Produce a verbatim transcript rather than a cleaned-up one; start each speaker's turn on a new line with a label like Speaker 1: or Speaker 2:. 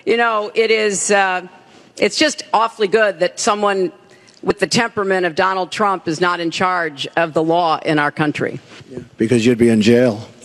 Speaker 1: you know, it is, uh, it's just awfully good that someone with the temperament of Donald Trump is not in charge of the law in our country.
Speaker 2: Because you'd be in jail.